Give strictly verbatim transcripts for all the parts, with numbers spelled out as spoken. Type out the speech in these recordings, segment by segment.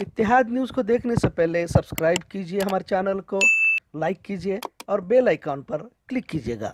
इत्तेहाद news को देखने से पहले सब्सक्राइब कीजिए हमारे चैनल को, लाइक कीजिए और बेल आइकॉन पर क्लिक कीजिएगा।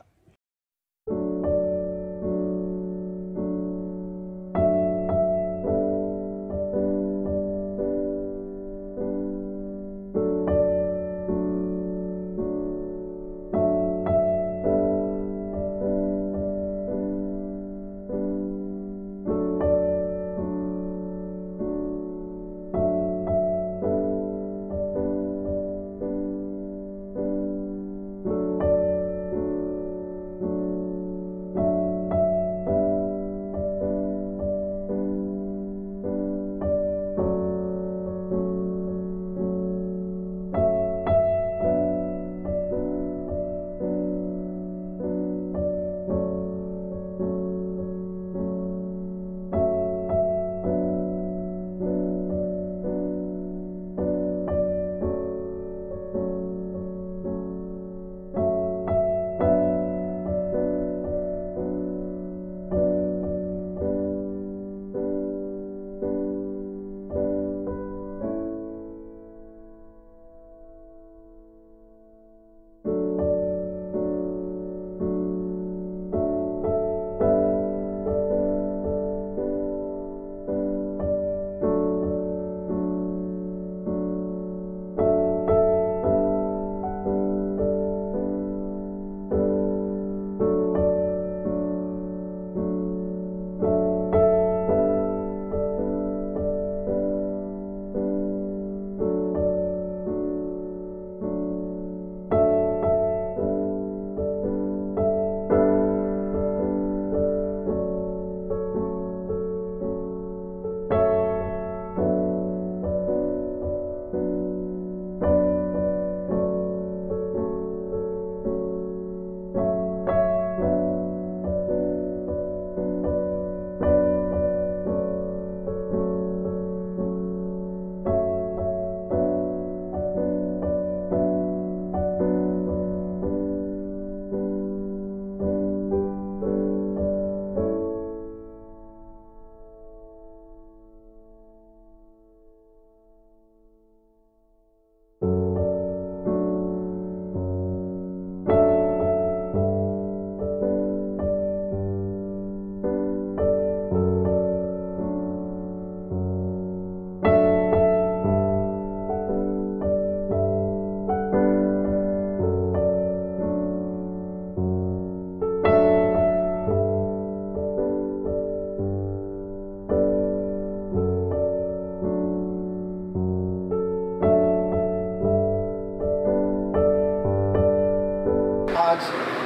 आज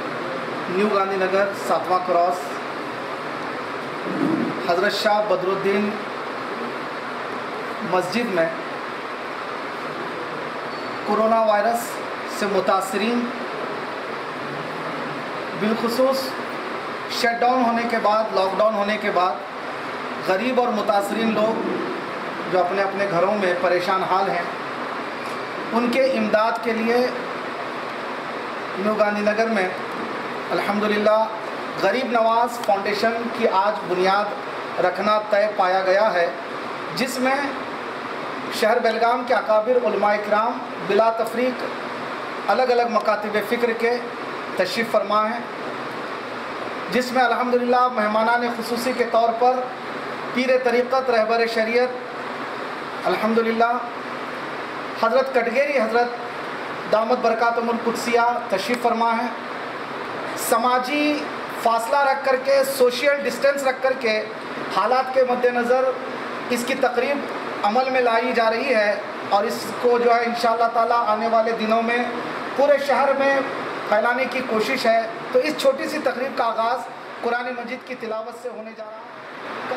न्यू गांधी नगर सातवां क्रॉस हज़रत शाह बदरुद्दीन मस्जिद में कोरोना वायरस से मुतासरीन बिलखुसूस शटडाउन होने के बाद, लॉकडाउन होने के बाद गरीब और मुतासरीन लोग जो अपने अपने घरों में परेशान हाल हैं, उनके इमदाद के लिए न्यू गांधी नगर में अल्हम्दुलिल्लाह गरीब नवाज़ फाउंडेशन की आज बुनियाद रखना तय पाया गया है, जिसमें शहर बेलगाम के अकाबिर उलमा इकराम बिला तफरीक अलग अलग मकातिब फ़िक्र के तशरीफ़ फरमा हैं, जिसमें अल्हम्दुलिल्लाह मेहमानान खुसूसी के तौर पर पीर तरीक़त रहबर शरीयत अल्हम्दुलिल्लाह हज़रत कटगेरी हज़रत दामद बरकातुहुल कुद्सिया तशरीफ़ फरमा है। समाजी फासला रख कर के, सोशल डिस्टेंस रख कर के हालात के मद्देनज़र इसकी तकरीब अमल में लाई जा रही है और इसको जो है इंशाअल्लाह ताला आने वाले दिनों में पूरे शहर में फैलाने की कोशिश है। तो इस छोटी सी तकरीब का आगाज़ कुरान मजीद की तिलावत से होने जा रहा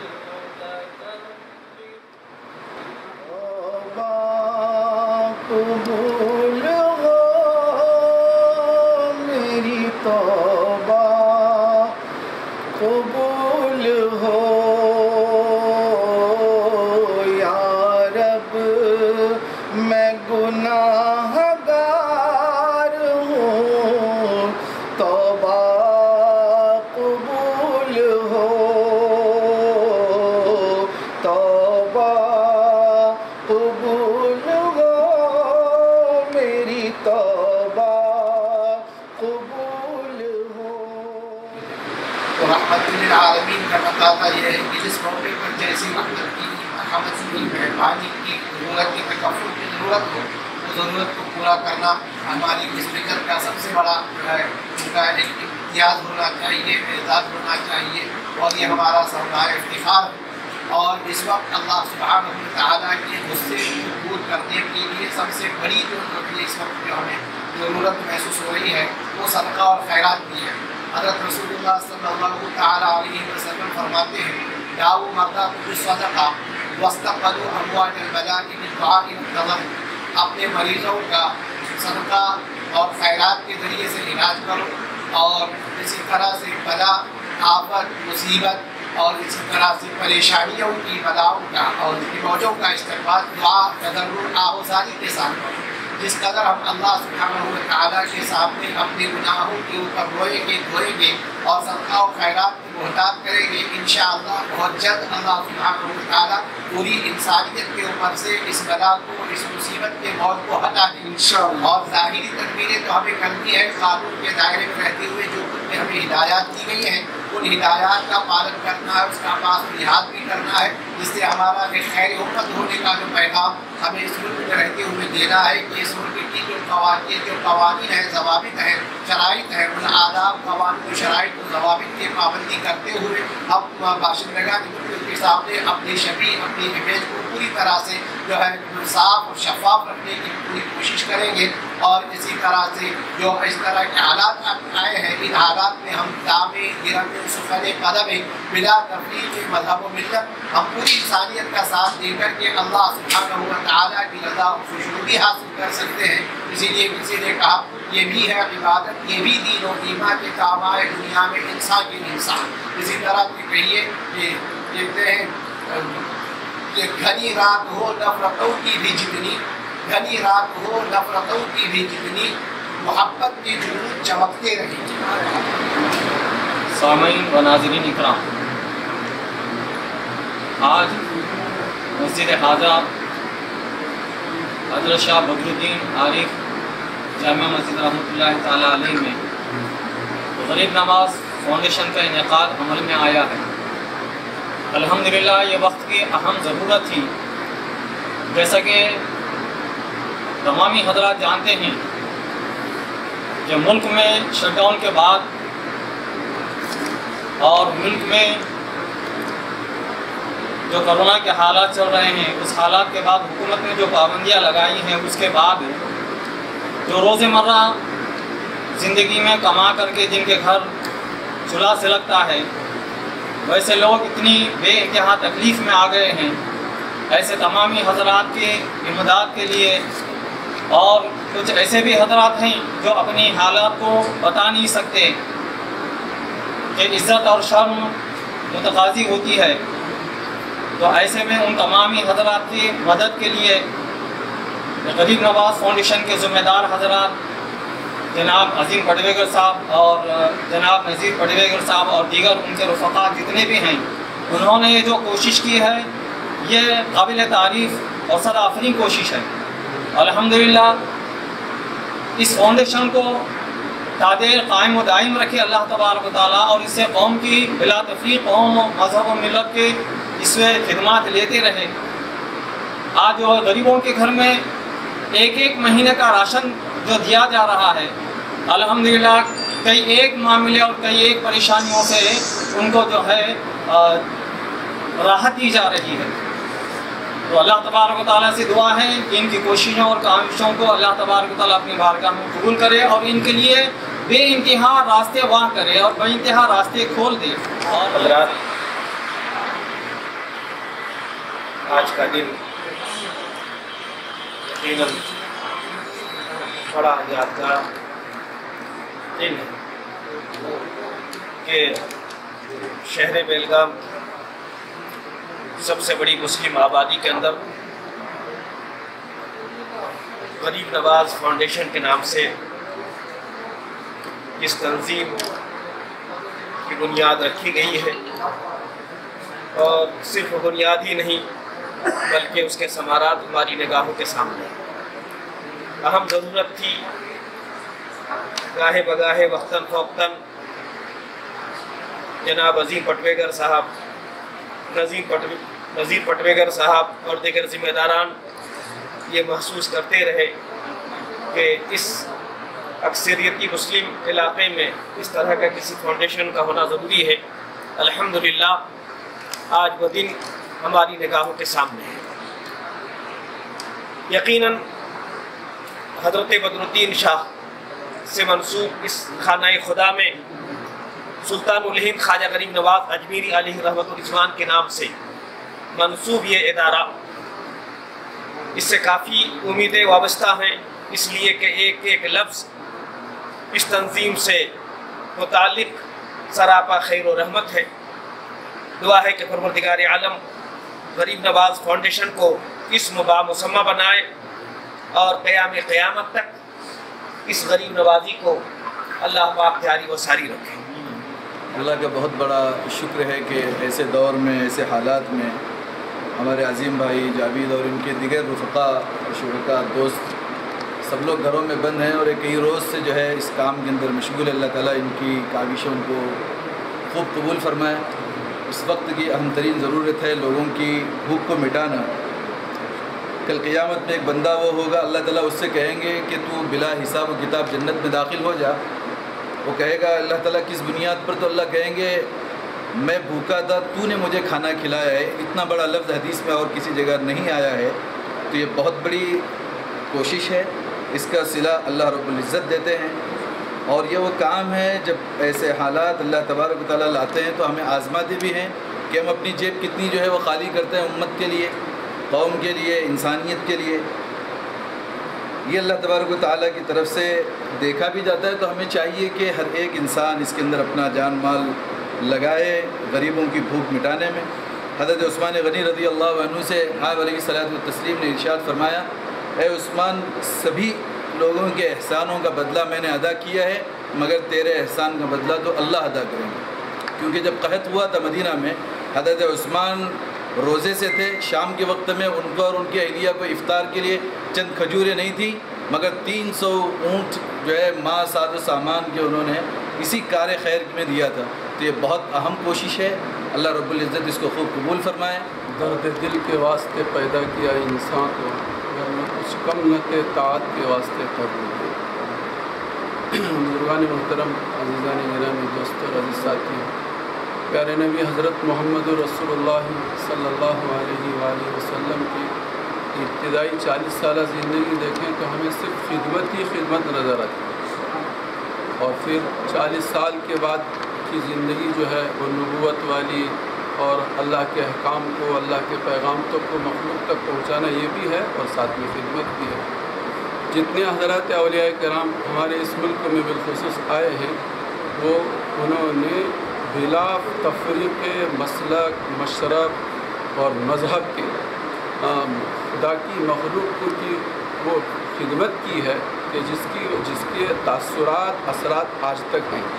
है। रब्बिल आलमीन का तकाज़ा ये है कि जिस मौके पर जैसी रहमत की, मरहमत की, मेहरबानी की ज़रूरत की, तकफ़ुल की ज़रूरत हो, उस ज़रूरत को पूरा करना हमारी स्पीकर का सबसे बड़ा जो है उनका एक इम्तियाज़ होना चाहिए, एजाज़ होना चाहिए, और ये हमारा सरमाया इफ्तिखार है। और इस वक्त अल्लाह सुब्हानहू व तआला के गुस्से को दूर करने के लिए सबसे बड़ी जो इस वक्त जो हमें ज़रूरत महसूस हो रही है वो सदका और खैरात की है। हज़रत रसूलुल्लाह सल्लल्लाहु तआला अलैहि वसल्लम फरमाते हैं, दाऊ मर्दा बिस्सदका वस्तक़बलू अमवाजल बला'i बिद्दुआ'i वन्नज़र, अपने मरीज़ों का सदका और खैरात के ज़रिए से इलाज करो, और इसी तरह से बला, आफत, मुसीबत और इसी तरह से परेशानियों की, बलाओं का और मौजों का इस्तेमाल दुआ, तज़र्रुर, आहुज़ारी के साथ करो। जिस कदर हम अल्लाह सुब्हानहू व तआला के सामने अपने गुनाहों के ऊपर रोएंगे, धोएंगे और सदका और खैरात की मोहताज करेंगे, इंशाअल्लाह बहुत जल्द अल्लाह सुब्हानहू व तआला पूरी इंसानियत के ऊपर से इस बला को, इस मुसीबत के मौत को हटा देंगे इंशाअल्लाह। और ज़ाहिरी तदबीरें तो हमें करनी है, कानून के दायरे में रहते हुए जो कुछ हमें हिदायत दी गई हैं उन हिदायत का पालन करना है, उसका पास लिहाज भी करना है, जिससे हमारा खैर उम्मत होने का जो पैगाम हमें इस मुल्क में रहते हुए देना है कि इस मुल्क की जो कवानीन जो कवानीन है, ज़वाबित हैं, शराइत हैं, उन आदाब, कवानीन, शराइत और ज़वाबित की पाबंदी करते हुए हम बाशिंदगान के सामने अपनी शबी, अपनी इमेज को पूरी तरह से जो है साफ और शफाफ रखने की पूरी कोशिश करेंगे। और इसी तरह से जो इस तरह के हालात आए हैं, इन हालात में हम दामे गिरमे सुफ़ले कदमे बिला तफ़रीक़ मज़हब व मिल्लत, हम पूरी इंसानियत का साथ देकर के अल्लाह सुब्हानहू व तआला की रज़ा और खुशनुदी हासिल कर सकते हैं। इसीलिए किसी ने कहा ये भी है इबादत, ये भी दीन और ईमान के काम आए दुनिया में इंसान के इंसान। इसी तरह से कहिए कि कहते हैं कि घनी रात हो नफ़रतों की भी जितनी, घनी रात हो नफ़रतों की भी जितनी, मोहब्बत की जुनून चमकते रहेंगे। सामीन व नाज़रीन इकराम, आज मस्जिद हाजा हज़रत शाह बदरुद्दीन आरिफ जामिया मस्जिद रहमतुल्लाह ताला अलैह में गरीब नवाज फाउंडेशन का इनेकाद अमल में आया है। अल्हम्दुलिल्लाह ये वक्त की अहम ज़रूरत थी। जैसा कि तमामी हज़रात जानते हैं कि मुल्क में शटडाउन के बाद और मुल्क में जो कोरोना के हालात चल रहे हैं, उस हालात के बाद हुकूमत ने जो पाबंदियाँ लगाई हैं, उसके बाद जो रोज़मर्रा ज़िंदगी में कमा करके जिनके घर चूल्हा से लगता है, वैसे लोग इतनी बेइंतहा तकलीफ़ में आ गए हैं। ऐसे तमामी हज़रात की इमदाद के लिए, और कुछ ऐसे भी हज़रात हैं जो अपनी हालात को बता नहीं सकते कि इज़्ज़त और शर्म मुतकाज़ी होती है, तो ऐसे में उन तमामी हज़रात की मदद के लिए गरीब नवाज फाउंडेशन के ज़िम्मेदार हज़रात जनाब अज़ीम पटवेगर साहब और जनाब नज़ीर पटवेगर साहब और दीगर उनके रफ़क़ा जितने भी हैं, उन्होंने ये जो कोशिश की है ये काबिल तारीफ़ और सराफ़री कोशिश है। अल्हम्दुलिल्लाह इस फाउंडेशन को तादेर कायम व दायम रखे अल्लाह तबारक व तआला, और इससे कौम की बिला तफ़रीक़ कौम मज़हब व मिल्लत के इसमें खिदमत लेते रहे। आज जो गरीबों के घर में एक एक महीने का राशन जो दिया जा रहा है, अल्हम्दुलिल्लाह कई एक मामले और कई एक परेशानियों से उनको जो है राहत दी जा रही है। तो अल्लाह तबारक व तआला से दुआ है कि इनकी कोशिशों और काविशों को अल्लाह तबारक व तआला अपनी बारगाह में कबूल करे और इनके लिए बेइंतहा रास्ते वाह करे और बेइंतहा रास्ते खोल दे। और हज़रात, आज का दिन यकीनन बड़ा यादगार दिन है कि शहर बेलगाम सबसे बड़ी मुस्लिम आबादी के अंदर गरीब नवाज फाउंडेशन के नाम से इस तंजीम की बुनियाद रखी गई है, और सिर्फ बुनियाद ही नहीं बल्कि उसके समारात हमारी निगाहों के सामने। अहम ज़रूरत थी गाहे बगाहे वक्तन फ़ौक्तन जनाब अजीम पटवेगर साहब, नज़ीम पटवे नज़ीर पटवेगर साहब और दीगर ज़िम्मेदारान ये महसूस करते रहे कि इस अक्सरियती मुस्लिम इलाक़े में इस तरह का किसी फाउंडेशन का होना ज़रूरी है। अल्हम्दुलिल्लाह आज वो दिन हमारी निगाहों के सामने है। यकीनन हज़रत बदरुद्दीन शाह से मंसूब इस खाना खुदा में सुल्तानुल हिंद ख्वाजा गरीब नवाज अजमेरी अलैहि रहमतुल रिज़वान के नाम से मंसूब ये इदारा, इससे काफ़ी उम्मीदें वाबस्ता हैं, इसलिए कि एक एक लफ्ज़ इस तंजीम से मुतालिक सरापा खैर व रहमत है। दुआ है कि परवरदिगार आलम गरीब नवाज फाउंडेशन को इसम बामुसम्मा बनाए और क़याम क़यामत तक इस गरीब नवाजी को अल्लाह पाक जारी व सारी रखे। अल्लाह का बहुत बड़ा शुक्र है कि ऐसे दौर में, ऐसे हालात में हमारे अजीम भाई जावेद और इनके दिगर रुफ़क़ा शुरका दोस्त सब लोग घरों में बंद हैं और एक कई रोज़ से जो है इस काम के अंदर मशगूल। अल्लाह ताला इनकी काविशों को खूब कबूल फरमाए। इस वक्त की अहम तरीन ज़रूरत है लोगों की भूख को मिटाना। कल क़यामत में एक बंदा वो होगा, अल्लाह ताला उससे कहेंगे कि तू बिला हिसाब व किताब जन्नत में दाखिल हो जा। वो कहेगा अल्लाह ताला किस बुनियाद पर? तो अल्लाह कहेंगे मैं भूखा था, तूने मुझे खाना खिलाया है। इतना बड़ा लफ्ज़ हदीस में और किसी जगह नहीं आया है। तो ये बहुत बड़ी कोशिश है, इसका सिला अल्लाह रब्बुल इज़्ज़त देते हैं। और ये वो काम है जब ऐसे हालात अल्लाह तबारक व तआला लाते हैं तो हमें आज़माते भी हैं कि हम अपनी जेब कितनी जो है वो खाली करते हैं उम्मत के लिए, कौम के लिए, इंसानियत के लिए। ये अल्लाह तबारक व तआला की तरफ से देखा भी जाता है। तो हमें चाहिए कि हर एक इंसान इसके अंदर अपना जान माल लगाए गरीबों की भूख मिटाने में। हज़रत उस्मान गनी रज़ी अल्लाह अन्हु से आप अलैहिस्सलातु वस्सलाम ने इरशाद फरमाया, ए उस्मान, सभी लोगों के एहसानों का बदला मैंने अदा किया है मगर तेरे एहसान का बदला तो अल्लाह अदा करेंगे। क्योंकि जब कहत हुआ था मदीना में, हज़रत उस्मान रोज़े से थे, शाम के वक्त में उनको और उनकी अहलिया को इफ्तार के लिए चंद खजूरें नहीं थी मगर तीन सौ ऊँट जो है माँ साद सामान के उन्होंने इसी कार खैर में दिया था। तो ये बहुत अहम कोशिश है। अल्लाह रब्बुल इज़्ज़त इसको खूब कबूल फरमाए। दर्द दिल के वास्ते पैदा किया इंसान को, अगर मैं कुछ कम न के ताअत के वास्ते कर दूँ। बुजुर्गान मोहतरम, अज़ीज़ान गिरामी, दोस्तों, अज़ीज़ साथियों, प्यारे नबी हज़रत मोहम्मद रसूलुल्लाह सल्लल्लाहु अलैहि वसल्लम की इब्तिदाई चालीस साल ज़िंदगी देखें तो हमें सिर्फ खिदमत ही खिदमत नज़र आती है। और फिर चालीस साल के बाद की ज़िंदगी जो है वो नबूवत वाली और अल्लाह के अहकाम को, अल्लाह के पैगाम तक को मखलूक तक पहुँचाना ये भी है और साथ में खिदमत भी है। जितने हज़रात औलिया कराम हमारे इस मुल्क में बिलखुसूस आए हैं वो उन्होंने बिला तफरीक़ मसलक, मशरब और मज़हब के खुदा की मखलूक की वो खिदमत की है कि जिसकी जिसके तासुरात असरात आज तक हैं।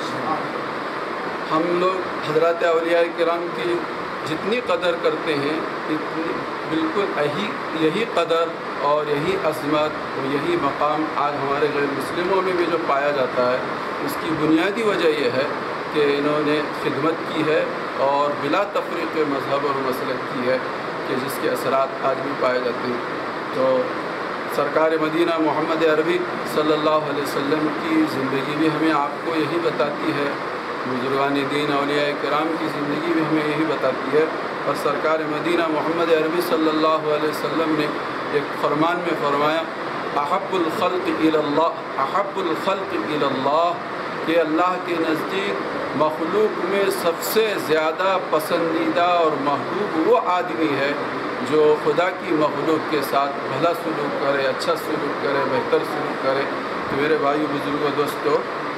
हम लोग हज़रात औलिया किराम की जितनी कदर करते हैं इतनी बिल्कुल यही यही कदर और यही अज़मत और यही मकाम आज हमारे गैर मुस्लिमों में भी जो पाया जाता है उसकी बुनियादी वजह यह है कि इन्होंने खिदमत की है और बिला तफरीक़ मज़हब और मसलक की है कि जिसके असरात आज भी पाए जाते हैं। तो सरकार मदीना मोहम्मद अरबी सल्लल्लाहु अलैहि वसल्लम की ज़िंदगी भी हमें आपको यही बताती है, बुजुर्गान दीन औलिया किराम की ज़िंदगी भी हमें यही बताती है। और सरकार मदीना मोहम्मद अरबी सल्लल्लाहु अलैहि वसल्लम ने एक फरमान में फरमाया, अहब्बुल खल्क़ इलल्लाह, अहब्बुल खल्क़ इलल्लाह, कि अल्लाह के नज़दीक मखलूक में सबसे ज़्यादा पसंदीदा और महबूब वो आदमी है जो खुदा की मखलूक के साथ भला सलूक करे, अच्छा सलूक करे, बेहतर सलूक करे। तो मेरे भाई बुज़ुर्गों, दोस्तों,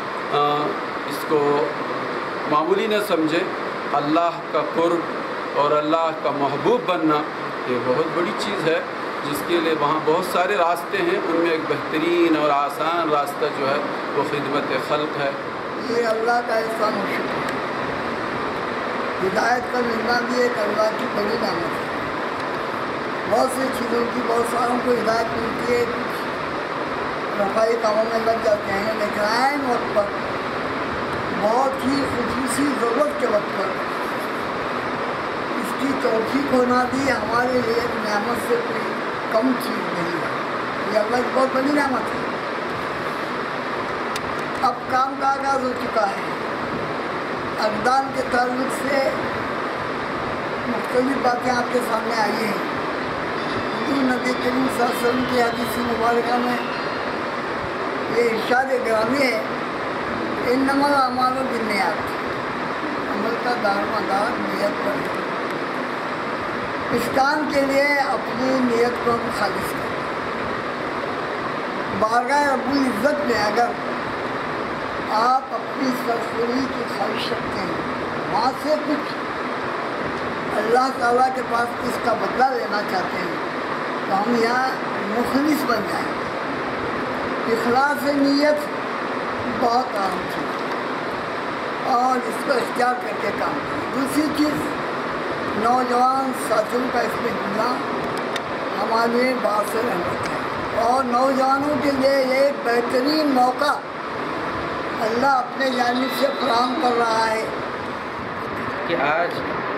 इसको मामूली न समझे। अल्लाह का कुर्ब और अल्लाह का महबूब बनना ये बहुत बड़ी चीज़ है जिसके लिए वहाँ बहुत सारे रास्ते हैं। उनमें एक बेहतरीन और आसान रास्ता जो है वो खिदमत खल्क़ है। ये अल्लाह का एहसान है। हिदायत का मिलना भी एक अल्लाह की बड़ी नेमत है। बहुत सी चीज़ों की बहुत सारों को हिदायत मिलती है, रफाई कामों में लग जाते हैं, लेकिन आइन वक्त पर बहुत ही खुसूसी ज़रूरत के वक्त पर इसकी तौफीक होना भी हमारे लिए एक नेमत से कोई कम चीज़ नहीं है। ये अल्लाह की बहुत बड़ी नेमत है। अब काम का आगाज़ हो चुका है। अक़दान के ताल्लुक़ से मुख्तलिफ़ बातें आपके सामने आई हैं। हुज़ूर नबी करीम सल्लल्लाहु अलैहि वसल्लम की हदीस मुबारका में ये इरशाद ग्रामी है, इन्नमल अमालु बिन्नियात, अमल का दारोमदार नियत पर है। इस काम के लिए अपनी नियत को हम खालिस करें। बारगाह रब्बुल इज़्ज़त में अगर आप अपनी सरसरी की ख्वाहिश रखते हैं, वहाँ से कुछ अल्लाह ताला के पास इसका बदला लेना चाहते हैं, तो हम यहाँ मुखलिस बन जाएं। इखलास नीयत बहुत अहम चीज़ और इसको इख्तियार करके काम करें। दूसरी चीज़, नौजवान साथियों का इसमें जुड़ना हमारे बात रहमत है और नौजवानों के लिए ये एक बेहतरीन मौका अल्लाह अपने जानिब से फराहम कर रहा है कि आज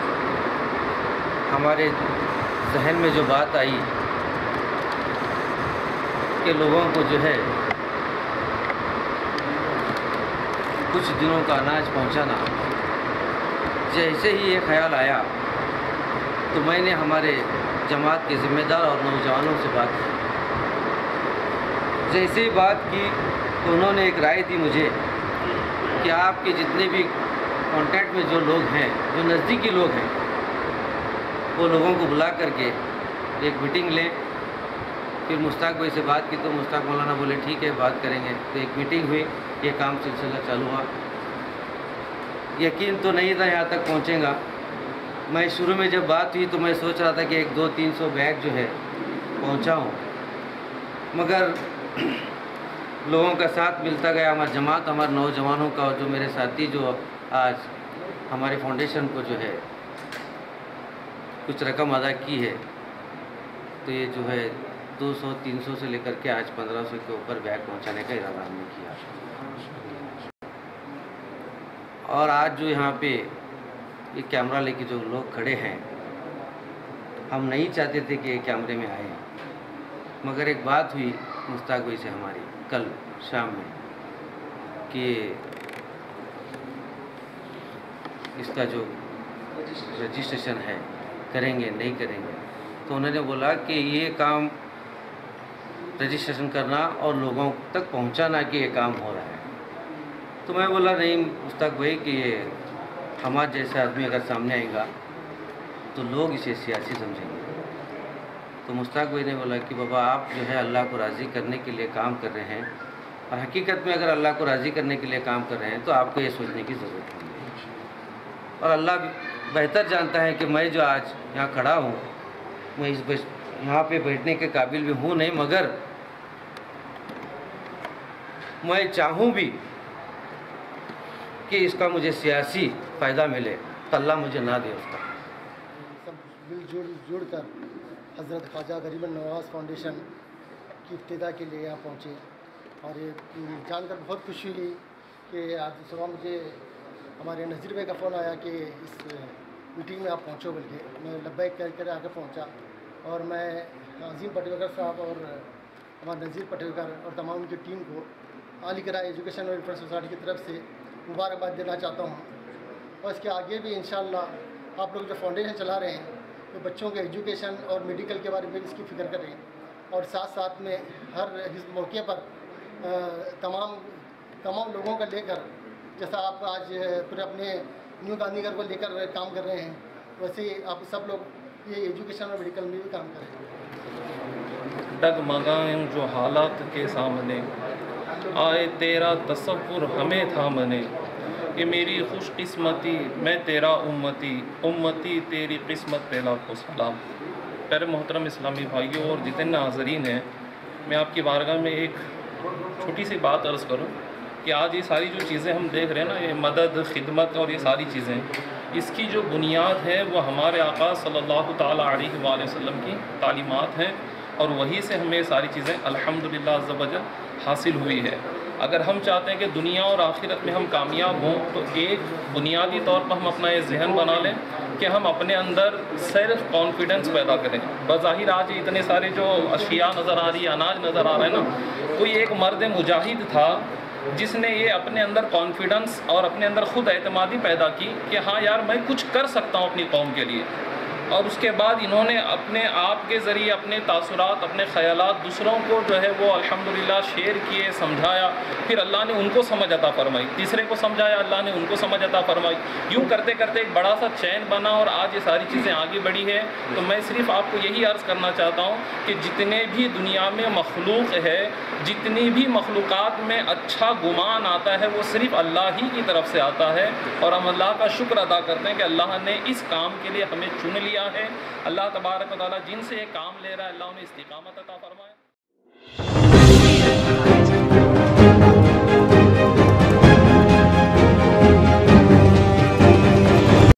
हमारे जहन में जो बात आई कि लोगों को जो है कुछ दिनों का अनाज पहुंचाना, जैसे ही ये ख्याल आया तो मैंने हमारे जमात के ज़िम्मेदार और नौजवानों से बात की। जैसे ही बात की तो उन्होंने एक राय दी मुझे कि आपके जितने भी कांटेक्ट में जो लोग हैं, जो नज़दीकी लोग हैं, वो लोगों को बुला करके एक मीटिंग लें। फिर मुश्ताक भाई से बात की तो मुश्ताक मौलाना बोले ठीक है बात करेंगे। तो एक मीटिंग हुई, ये काम सिलसिला चालू हुआ। यकीन तो नहीं था यहाँ तक पहुँचेगा। मैं शुरू में जब बात हुई तो मैं सोच रहा था कि एक दो तीन सौ बैग जो है पहुँचाऊँ, मगर लोगों का साथ मिलता गया। हमारी जमात, हमारे नौजवानों का, और जो मेरे साथी जो आज हमारे फाउंडेशन को जो है कुछ रकम अदा की है, तो ये जो है दो सौ तीन सौ से लेकर के आज पंद्रह सौ के ऊपर बैग पहुंचाने का इरादा हमने किया। और आज जो यहाँ पे ये कैमरा लेके जो लोग खड़े हैं, हम नहीं चाहते थे कि ये कैमरे में आए, मगर एक बात हुई मुश्ताक भाई से हमारी कल शाम में कि इसका जो रजिस्ट्रेशन है करेंगे नहीं करेंगे। तो उन्होंने बोला कि ये काम रजिस्ट्रेशन करना और लोगों तक पहुंचाना कि ये काम हो रहा है। तो मैं बोला नहीं मुश्ताक भाई कि ये हमारे जैसा आदमी अगर सामने आएगा तो लोग इसे सियासी समझेंगे। तो मुश्ताक भाई ने बोला कि बाबा आप जो है अल्लाह को राज़ी करने के लिए काम कर रहे हैं, और हकीकत में अगर अल्लाह को राज़ी करने के लिए काम कर रहे हैं तो आपको ये सोचने की ज़रूरत नहीं है। और अल्लाह बेहतर जानता है कि मैं जो आज यहाँ खड़ा हूँ, मैं इस यहाँ पे बैठने के काबिल भी हूँ नहीं, मगर मैं चाहूँ भी कि इसका मुझे सियासी फ़ायदा मिले तो अल्लाह मुझे ना दे उसका। सब मिलजुल जुड़ कर हज़रत ख्वाजा गरीबन नवाज़ फाउंडेशन की इब्तिदा के लिए यहाँ पहुँचे, और ये जानकर बहुत खुशी हुई कि आज सुबह मुझे हमारे नज़ीर भाई का फ़ोन आया कि इस मीटिंग में आप पहुँचो, बल्कि मैं लब्बैक कर कर आके पहुँचा। और मैं अजीम पटवेकर साहब और हमारे नज़ीर पटवेकर और तमाम उनकी टीम को अली किरा एजुकेशन वेलफेयर सोसाइटी की तरफ से मुबारकबाद देना चाहता हूँ। और इसके आगे भी इंशाअल्लाह आप लोग जो फाउंडेशन चला रहे हैं तो बच्चों के एजुकेशन और मेडिकल के बारे में इसकी फ़िक्र करें, और साथ साथ में हर इस मौके पर तमाम तमाम लोगों का लेकर, जैसा आप आज पूरे अपने न्यू गांधीनगर को लेकर काम कर रहे हैं, वैसे ही आप सब लोग ये एजुकेशन और मेडिकल में भी काम करें। डगमगाएं जो हालात के सामने, आए तेरा तसव्वुर हमें थामने, कि मेरी खुशकिस्मती मैं तेरा उम्मती, उम्मती तेरी किस्मत पे लाखों सलाम। प्यारे मोहतरम इस्लामी भाइयों और जितने नाज़रीन हैं, मैं आपकी बारगाह में एक छोटी सी बात अर्ज़ करूं कि आज ये सारी जो चीज़ें हम देख रहे हैं ना, ये मदद, खिदमत और ये सारी चीज़ें, इसकी जो बुनियाद है वो हमारे आका सल्लल्लाहु ताला अलैहि वसल्लम की तालीमात हैं, और वहीं से हमें सारी चीज़ें अल्हम्दुलिल्लाह अज़्ज़ व जल हासिल हुई है। اگر ہم چاہتے ہیں کہ دنیا اور آخرت میں ہم کامیاب ہوں تو ایک بنیادی طور پر ہم اپنا یہ ذہن بنا لیں کہ ہم اپنے اندر سیلف کانفیڈنس پیدا کریں. بظاہر آج اتنے سارے جو اشیاء نظر آ رہی ہے، اناج نظر آ رہا ہے نا، کوئی ایک مرد مجاہد تھا جس نے یہ اپنے اندر کانفیڈنس اور اپنے اندر خود اعتمادی پیدا کی کہ ہاں یار میں کچھ کر سکتا ہوں اپنی قوم کے لیے. اور اس کے بعد انہوں نے اپنے آپ کے ذریعے اپنے تاثرات، اپنے خیالات دوسروں کو جو ہے وہ الحمدللہ شیئر کیے، سمجھایا. پھر اللہ نے ان کو سمجھ عطا فرمائی، تیسرے کو سمجھایا، اللہ نے ان کو سمجھ عطا فرمائی. یوں کرتے کرتے ایک بڑا سا چین بنا اور آج یہ ساری چیزیں آگے بڑھی ہے. تو میں صرف آپ کو یہی عرض کرنا چاہتا ہوں کہ جتنے بھی دنیا میں مخلوق ہے، جتنی بھی مخلوقات میں اچھا گمان آتا ہے وہ صرف اللہ ہی کی طرف سے آتا ہے. اور ہم اللہ کا شکر ادا کرتے ہیں کہ اللہ نے اس کام کے لیے ہمیں چن لیا ہے. اللہ تبارک و تعالیٰ جن سے یہ کام لے رہا ہے اللہ انہیں استقامت عطا فرمائے.